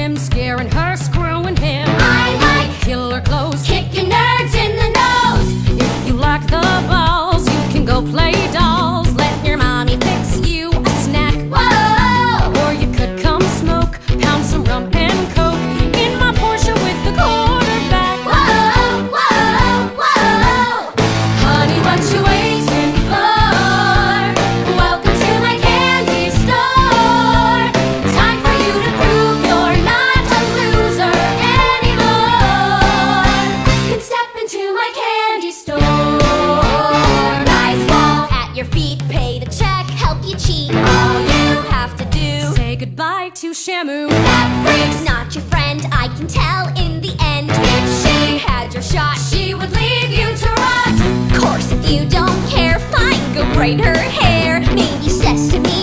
him, scaring her, screwing him. I like killer clothes, kicking nerds in the nose. if you like the balls, you can go play dolls. Let your mommy fix you a snack. Whoa, Or you could come smoke, pound some rum and coke in my Porsche with the quarterback. whoa, whoa, whoa. Honey, what you waiting for? Welcome to my candy store. Time for you to prove you're not a loser anymore. Then step into my candy store. Nice wall at your feet, pay the check, help you cheat. All you have to do, Say goodbye to Shamu. that freak's not your friend. I can tell in the end. If she had your shot, she would leave you to rot. Course, if you don't care, fine, go braid her hair. Maybe sesame